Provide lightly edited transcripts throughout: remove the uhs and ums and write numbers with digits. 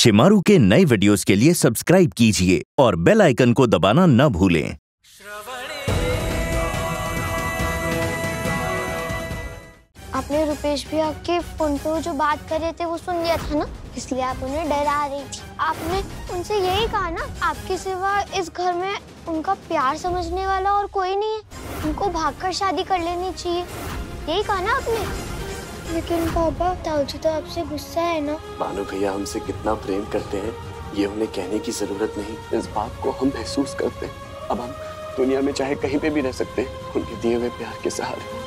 शिमारू के नए वीडियोस के लिए सब्सक्राइब कीजिए और बेल आइकन को दबाना न भूलें। आपने रुपेश भैया के फोन पे जो बात कर रहे थे वो सुन लिया था ना, इसलिए आप उन्हें डरा रही थी। आपने उनसे यही कहा ना, आपके सिवा इस घर में उनका प्यार समझने वाला और कोई नहीं है, उनको भागकर शादी कर लेनी चाहिए, यही कहा ना आपने। लेकिन पापा, ताऊजी तो आपसे गुस्सा है ना। भानु भैया हमसे कितना प्रेम करते हैं ये उन्हें कहने की जरूरत नहीं, इस बात को हम महसूस करते हैं। अब हम दुनिया में चाहे कहीं पे भी रह सकते हैं उनके दिए हुए प्यार के सहारे।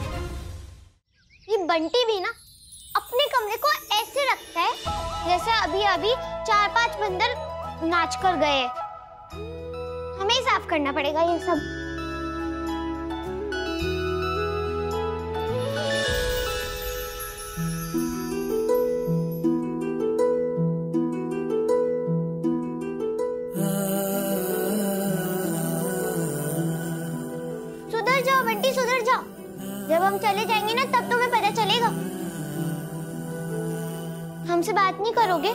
ये बंटी भी ना अपने कमरे को ऐसे रखता है जैसे अभी अभी 4-5 बंदर नाच कर गए। हमें ही साफ करना पड़ेगा ये सब। सुधर जाओ बंटी, सुधर जाओ। जब हम चले जाएंगे ना तब तुम्हें पता चलेगा। हमसे बात नहीं करोगे?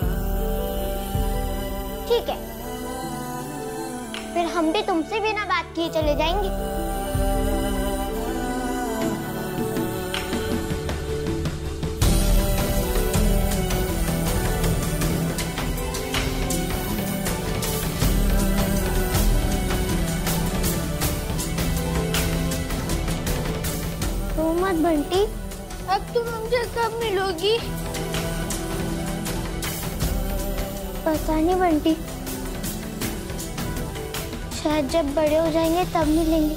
ठीक है, फिर हम भी तुमसे बिना बात किए चले जाएंगे। रो मत बंटी, अब तुम हमसे कब मिलोगी? पता नहीं बंटी, शायद जब बड़े हो जाएंगे तब मिलेंगे।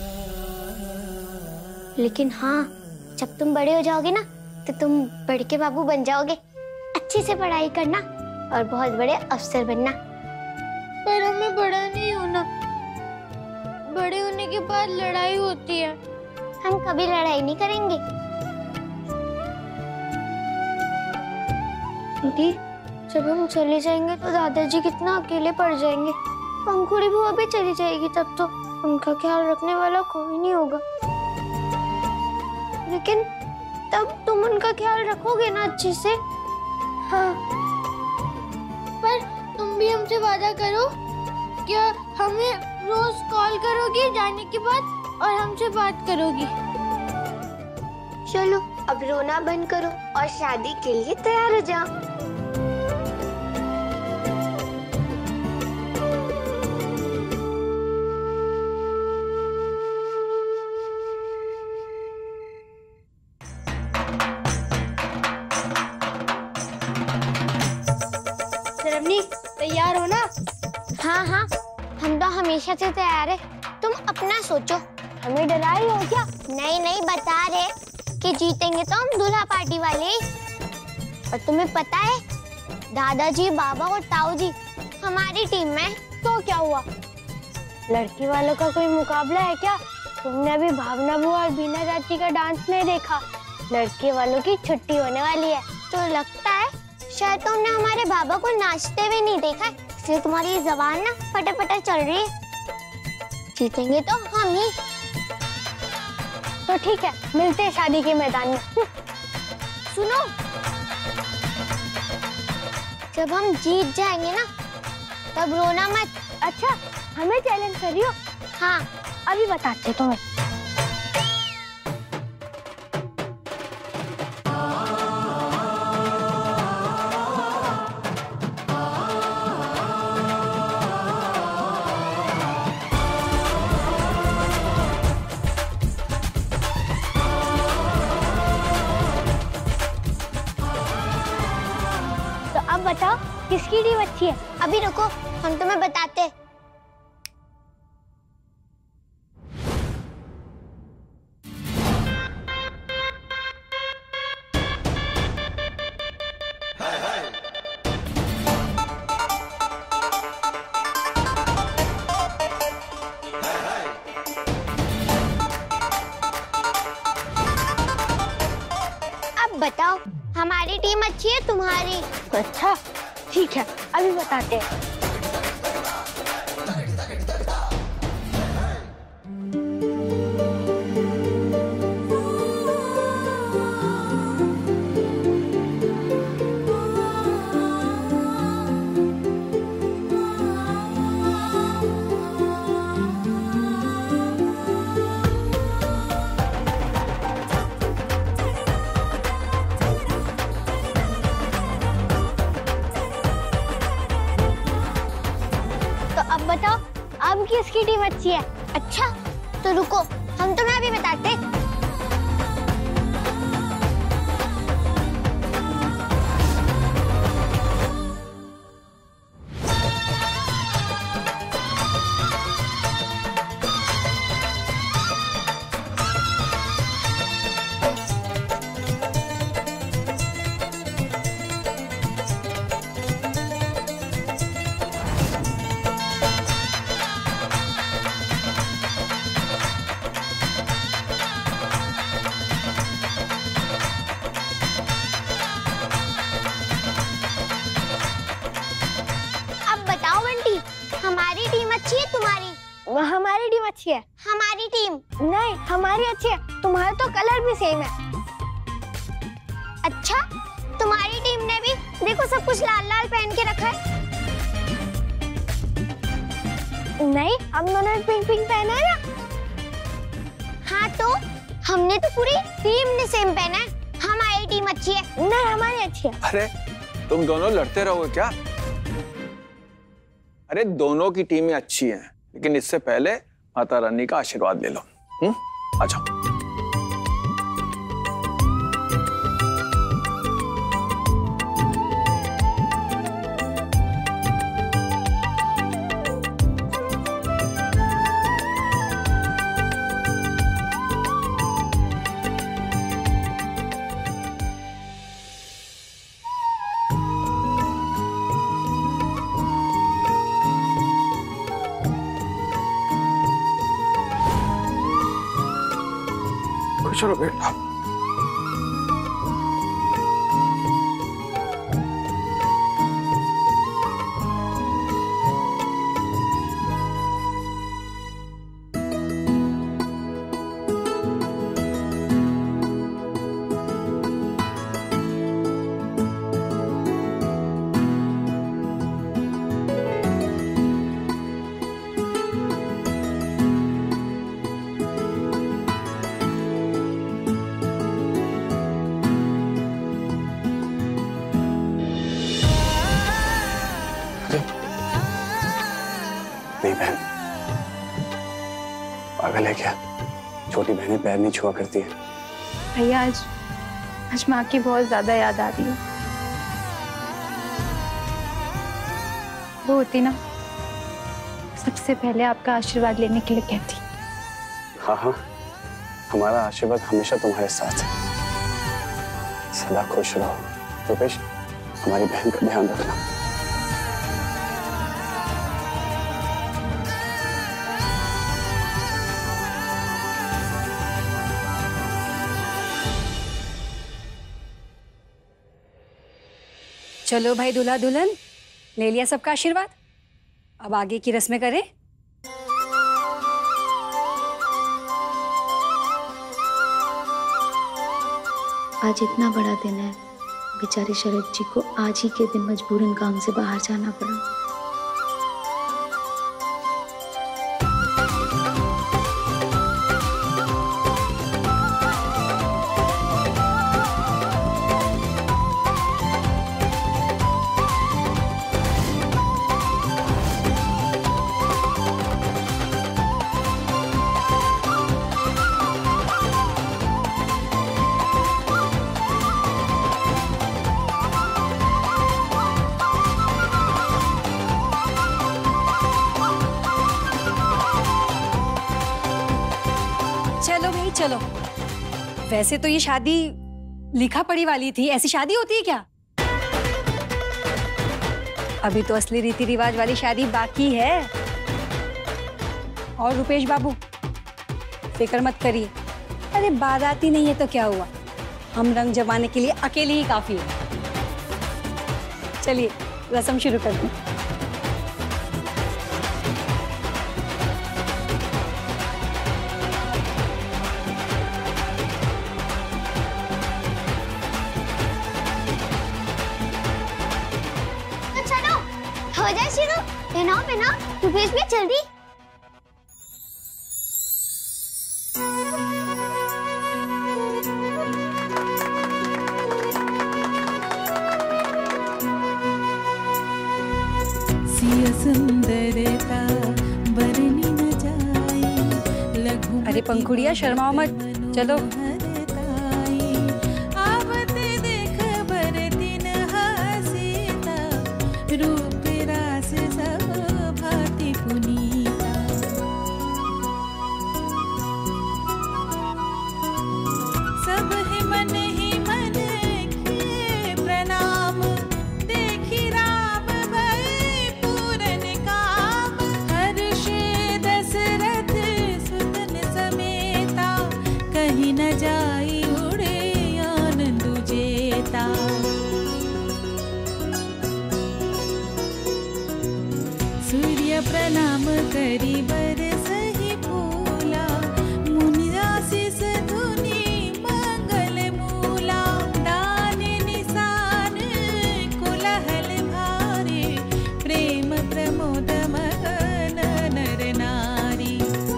लेकिन हाँ, जब तुम बड़े हो जाओगे ना तो तुम बड़े के बाबू बन जाओगे। अच्छे से पढ़ाई करना और बहुत बड़े अफसर बनना। पर हमें बड़ा नहीं होना, बड़े होने के बाद लड़ाई होती है। हम कभी लड़ाई नहीं करेंगे। दीदी, जब हम चले जाएंगे तो दादाजी कितना अकेले पड़ जाएंगे। पंखुड़ी बुआ भी चली जाएगी, तब तो उनका ख्याल रखने वाला कोई नहीं होगा। लेकिन तब तुम उनका ख्याल रखोगे ना अच्छे से? हाँ। पर तुम भी हमसे वादा करो, क्या हमें रोज कॉल करोगी जाने के बाद और हमसे बात करोगी? चलो अब रोना बंद करो और शादी के लिए तैयार हो जाओ। श्रावणी, तैयार हो ना? हाँ हाँ, हम तो हमेशा से तैयार है। तुम अपना सोचो, हमें डरा रही हो क्या? नहीं नहीं, बता रहे कि जीतेंगे तो हम दूल्हा पार्टी वाले। और तुम्हें पता है, दादाजी, बाबा और ताऊजी हमारी टीम में। तो क्या हुआ? लड़की वालों का कोई मुकाबला है क्या? तुमने अभी भावना बुआ और बीना चाची का डांस नहीं देखा? लड़के वालों की छुट्टी होने वाली है। तो लगता है शायद तुमने हमारे बाबा को नाचते हुए नहीं देखा है, इसलिए तुम्हारी जबान ना फटाफट चल रही है। जीतेंगे तो हम ही। तो ठीक है, मिलते हैं शादी के मैदान में। सुनो, जब हम जीत जाएंगे ना तब रोना मत। अच्छा, हमें चैलेंज करियो। हाँ, अभी बताते तुम्हें। अब बताओ किसकी टीम अच्छी है? अभी रुको, हम तुम्हें बताते हैं। अब बताओ, हमारी टीम अच्छी है तुम्हारी? अच्छा ठीक है, अभी बताते हैं। अब बताओ, अब किसकी टीम अच्छी है? अच्छा तो रुको, हम तुम्हें अभी बताते। हमारी टीम अच्छी है तुम्हारी? हमारी टीम अच्छी है। हमारी टीम नहीं, हमारी अच्छी है। तुम्हारा तो कलर भी सेम है। अच्छा, तुम्हारी टीम ने भी देखो सब कुछ लाल लाल पहन के रखा है। नहीं, हम दोनों ने पिंक पिंक पहना है ना। हाँ तो हमने तो पूरी टीम ने सेम पहना है। हमारी टीम अच्छी है। नहीं, हमारी अच्छी है। अरे तुम दोनों लड़ते रहोगे क्या? अरे दोनों की टीमें अच्छी हैं, लेकिन इससे पहले माता रानी का आशीर्वाद ले लो। आ जाओ। चलो बेटा। बहन पागल है क्या? छोटी बहनें पैर नहीं छुआ करती है। भैया आज माँ की बहुत ज्यादा याद आ रही है। वो होती ना, सबसे पहले आपका आशीर्वाद लेने के लिए कहती। हाँ हाँ, हमारा आशीर्वाद हमेशा तुम्हारे साथ है। सदा खुश रहो। रुपेश, हमारी बहन का ध्यान रखना। चलो भाई, दूल्हा दुल्हन ले लिया सबका आशीर्वाद, अब आगे की रस्में करें। आज इतना बड़ा दिन है, बेचारी शरद जी को आज ही के दिन मजबूरन काम से बाहर जाना पड़ा। चलो भाई चलो। वैसे तो ये शादी लिखा पढ़ी वाली थी, ऐसी शादी होती है क्या? अभी तो असली रीति रिवाज वाली शादी बाकी है। और रुपेश बाबू फिक्र मत करिए, अरे बाराती नहीं है तो क्या हुआ, हम रंग जमाने के लिए अकेले ही काफी है। चलिए रस्म शुरू करते हैं। हो जाए शुरू। पहनाओ पहनाओ, रुपेश भी जल्दी। सिय सुंदरता बरनी न जाए लघु। अरे पंखुड़िया शर्माओ मत, चलो। आवते देख बर दिन हसीता रूप रास सब भांति पुनीता। सब ही मन किए प्रणाम देखी राम भई पूरन काम। हर्षे दशरथ सुतन समेता कहीं न जाई उड़े आनंद जेता। सूर्य प्रणाम करी बरसहि फूला मुनि आशीष धुनि मंगल मूला। दान निशान कोलाहल भारे प्रेम प्रमोद मगन नर नारी।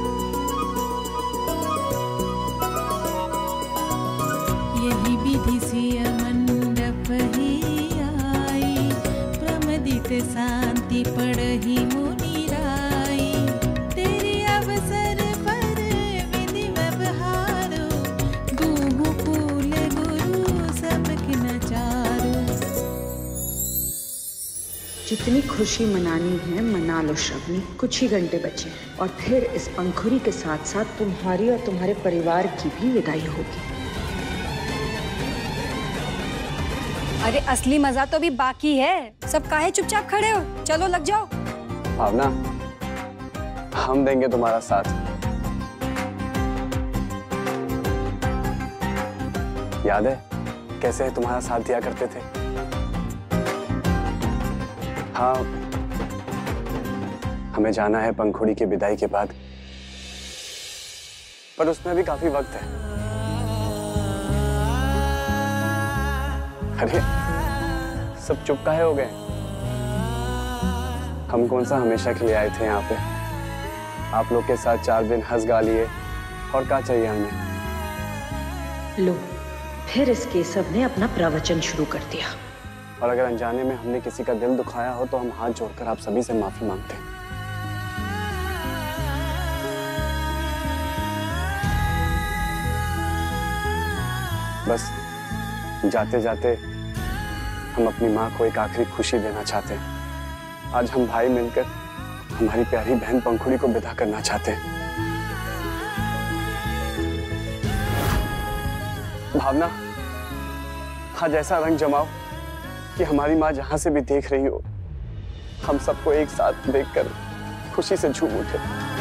यही विधि सिय मंडप ही आई प्रमदित शांति पड़ही मुनि राई। तेरी अवसर पर विधि व्यवहारो दूहु कुल गुरु सबके नचारो। जितनी खुशी मनानी है मना लो श्रवणी, कुछ ही घंटे बचे और फिर इस पंखुड़ी के साथ साथ तुम्हारी और तुम्हारे परिवार की भी विदाई होगी। अरे असली मजा तो अभी बाकी है, सब काहे चुपचाप खड़े हो, चलो लग जाओ। भावना, हम देंगे तुम्हारा साथ। याद है कैसे तुम्हारा साथ दिया करते थे? हाँ, हमें जाना है पंखुड़ी की विदाई के बाद, पर उसमें भी काफी वक्त है। अरे सब चुप काहे हो गए? हम कौन सा हमेशा के लिए आए थे यहाँ पे? आप लोग के साथ 4 दिन हंस गा लिए, और क्या चाहिए हमें? लो, फिर इस केशव ने अपना प्रवचन शुरू कर दिया। और अगर अनजाने में हमने किसी का दिल दुखाया हो तो हम हाथ जोड़कर आप सभी से माफी मांगते हैं। बस जाते जाते हम अपनी माँ को एक आखिरी खुशी देना चाहते हैं। आज हम भाई मिलकर हमारी प्यारी बहन पंखुड़ी को विदा करना चाहते हैं। भावना, आज ऐसा रंग जमाओ कि हमारी माँ जहां से भी देख रही हो, हम सबको एक साथ देखकर खुशी से झूम उठे।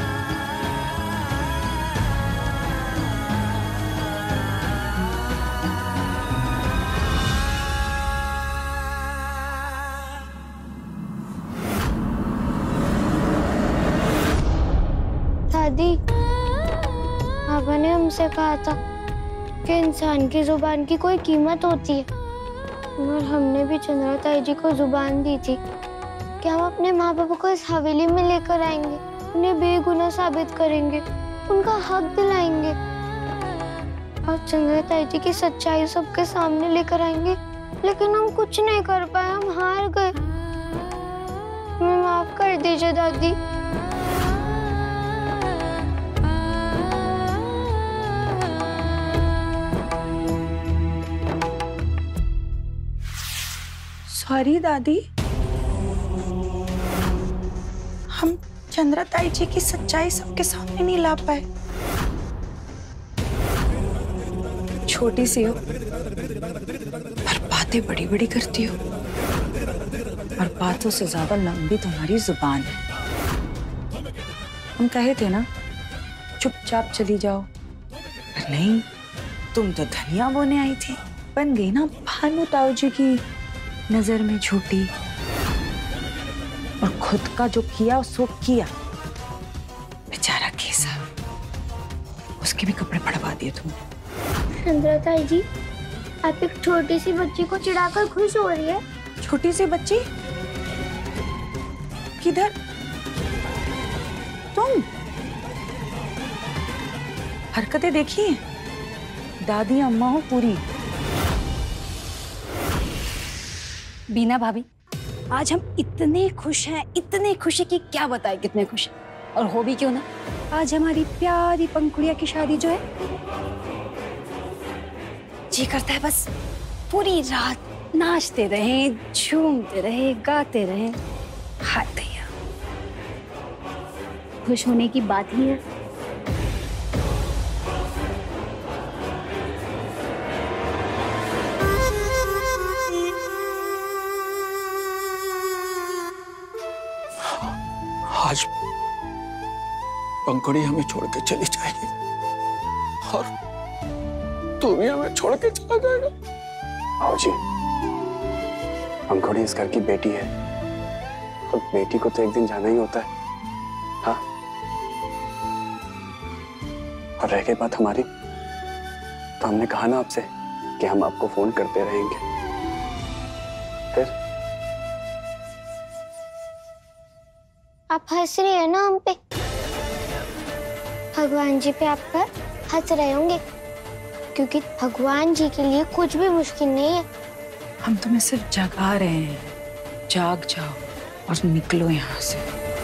दादी, पापा ने हमसे कहा था कि इंसान की जुबान की कोई कीमत होती है, और हमने भी चंद्रा ताई जी को जुबान दी थी कि हम अपने माँ बाप को इस हवेली में लेकर आएंगे, उन्हें बेगुनाह साबित करेंगे, उनका हक दिलाएंगे, और चंद्रा ताई जी की सच्चाई सबके सामने लेकर आएंगे। लेकिन हम कुछ नहीं कर पाए, हम हार गए। हमें माफ कर दीजिए दादी। सॉरी दादी, हम चंद्रा ताई जी की सच्चाई सबके सामने नहीं ला पाए। छोटी सी हो पर बातें बड़ी बड़ी करती हो, और बातों से ज्यादा लंबी तुम्हारी जुबान है। हम कहे थे ना चुपचाप चली जाओ, पर नहीं, तुम तो धनिया बोने आई थी, बन गई ना भानु ताऊ जी की नजर में झूठी, और खुद का जो किया सो किया। बेचारा केशव, उसके भी कपड़े पड़वा दिए तुमने। चंद्रा ताई जी, आप एक छोटी सी बच्ची को चिढ़ाकर खुश हो रही है। छोटी सी बच्ची? किधर? तुम हरकतें देखी हैं? दादी अम्मा हो पूरी। बीना भाभी, आज हम इतने खुश हैं कि क्या बताएं कितने खुश हैं। और हो भी क्यों ना, आज हमारी प्यारी पंखुड़िया की शादी जो है, जी करता है बस पूरी रात नाचते रहें, झूमते रहें, गाते रहें। हाय भैया, खुश होने की बात ही है। आज पंखुड़ी हमें छोड़ के चली जाएगी और तू भी हमें छोड़ के चला जाएगा। आओ जी, पंखुड़ी इस घर की बेटी है और बेटी को तो एक दिन जाना ही होता है। हाँ, और रह गई बात हमारी, तो हमने कहा ना आपसे कि हम आपको फोन करते रहेंगे। फिर आप हंस रही है ना हम पे? भगवान जी पे आप पर हंस रहे होंगे, क्योंकि भगवान जी के लिए कुछ भी मुश्किल नहीं है। हम तुम्हें सिर्फ जगा रहे हैं, जाग जाओ और निकलो यहाँ से।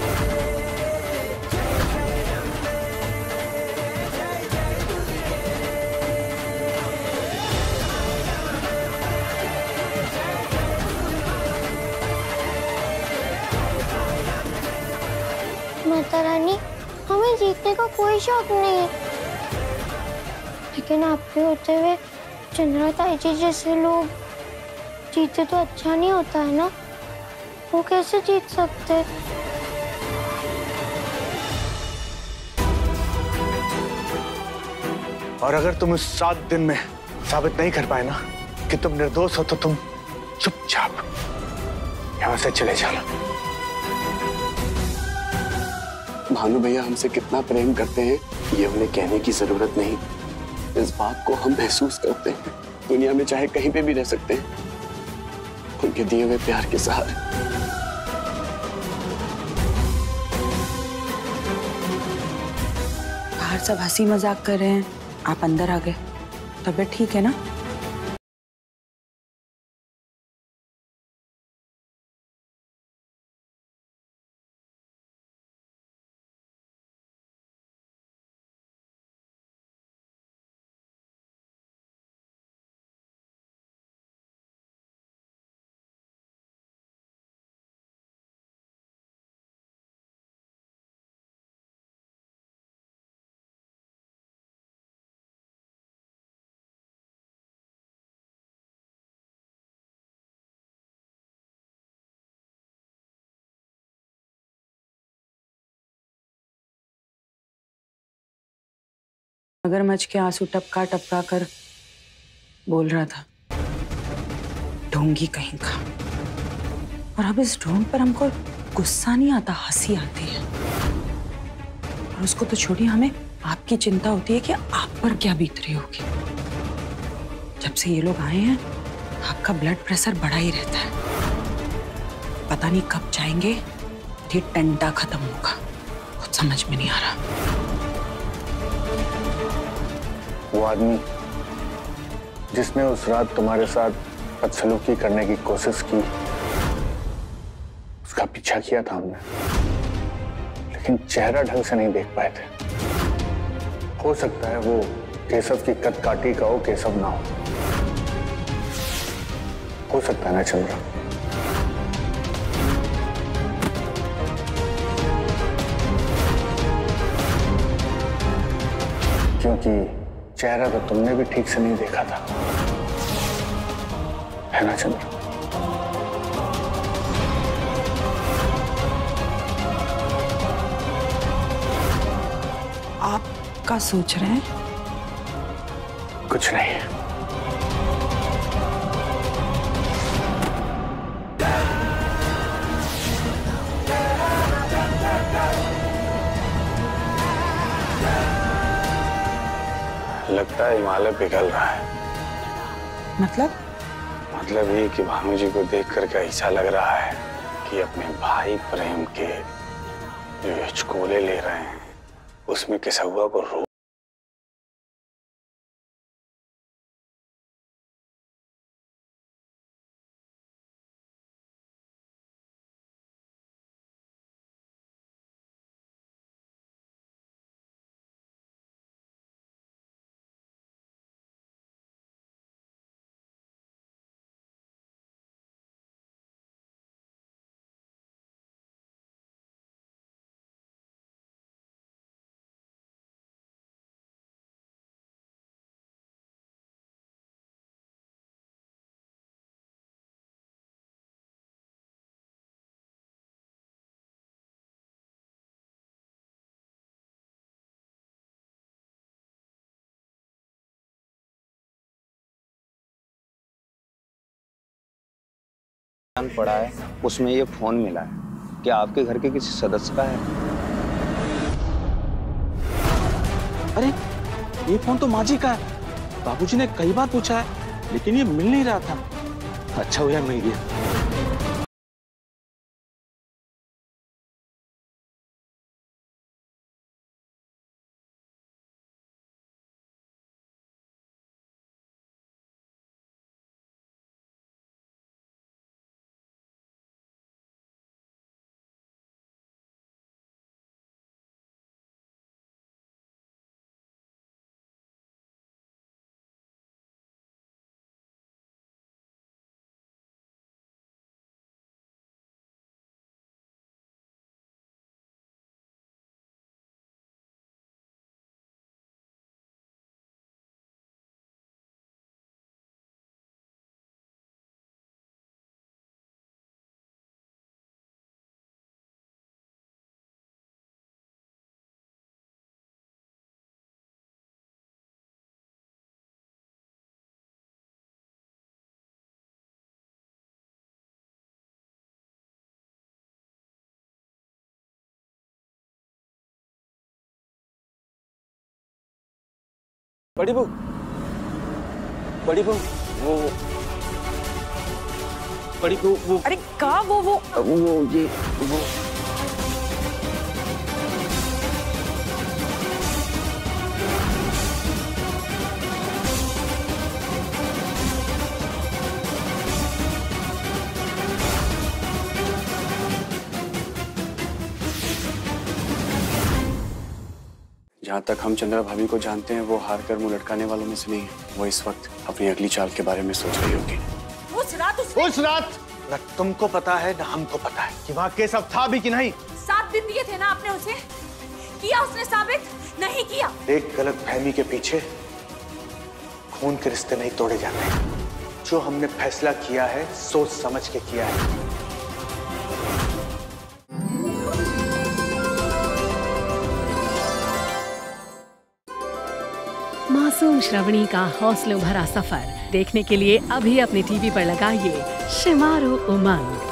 माता रानी, हमें जीतने का कोई शौक नहीं है, लेकिन आपके होते हुए चंद्रा ताई जी जैसे लोग जीते तो अच्छा नहीं होता है ना? वो कैसे जीत सकते? और अगर तुम इस 7 दिन में साबित नहीं कर पाए ना कि तुम निर्दोष हो, तो तुम चुपचाप यहां से चले जाना। भानु भैया हमसे कितना प्रेम करते हैं ये उन्हें कहने की जरूरत नहीं। इस बात को हम महसूस करते हैं। दुनिया में चाहे कहीं पे भी रह सकते हैं, उनके दिए हुए प्यार के सहारे। बाहर सब हंसी मजाक कर रहे हैं, आप अंदर आ गए। तबीयत ठीक है ना? मगरमच्छ के आंसू टपका टपका कर बोल रहा था, ढोंगी कहीं का। और अब इस ढोंग पर हमको गुस्सा नहीं आता, हंसी आती है। और उसको तो छोड़िए, हमें आपकी चिंता होती है कि आप पर क्या बीत रही होगी। जब से ये लोग आए हैं, आपका ब्लड प्रेशर बढ़ा ही रहता है। पता नहीं कब जाएंगे, ये टंटा खत्म होगा, कुछ समझ में नहीं आ रहा। वो आदमी जिसने उस रात तुम्हारे साथ बदसलूकी करने की कोशिश की, उसका पीछा किया था हमने, लेकिन चेहरा ढंग से नहीं देख पाए थे। हो सकता है वो केशव की कद काटी का हो, केशव ना हो सकता है ना चंद्रा? क्योंकि चेहरा तो तुमने भी ठीक से नहीं देखा था, है ना चंद्र? आप क्या सोच रहे हैं? कुछ नहीं। लगता है हिमालय पिघल रहा है। मतलब ये कि भानु जी को देख करके ऐसा लग रहा है कि अपने भाई प्रेम के जो हिचकोले ले रहे हैं, उसमें केशवा को रोक पड़ा है, उसमें ये फोन मिला है। क्या आपके घर के किसी सदस्य का है? अरे ये फोन तो माँ जी का है। बाबूजी ने कई बार पूछा है लेकिन ये मिल नहीं रहा था। अच्छा हुआ मिल गया। बड़ी बहू, बड़ी बहू, वो बड़ी बहू, वो अरे का वो ये वो जहाँ तक हम चंद्रा भाभी को जानते हैं वो हार कर मुंह लटकाने वालों में से नहीं है। वो इस वक्त अपनी अगली चाल के बारे में सोच रही होगी। उस रात न तुमको पता है न हमको पता है कि वहाँ केस अब था भी कि नहीं। 7 दिन दिए थे ना आपने उसे, किया उसने साबित? नहीं किया। एक गलत फहमी के पीछे खून के रिश्ते नहीं तोड़े जाते। जो हमने फैसला किया है सोच समझ के किया है। मासूम श्रवणी का हौसलों भरा सफर देखने के लिए अभी अपने टीवी पर लगाइए शिमारू उमंग।